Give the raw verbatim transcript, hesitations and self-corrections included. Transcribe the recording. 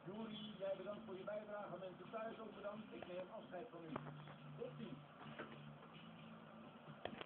Juri, jij bedankt voor je bijdrage. Mensen thuis ook bedankt. Ik neem afscheid van u. Tot ziens.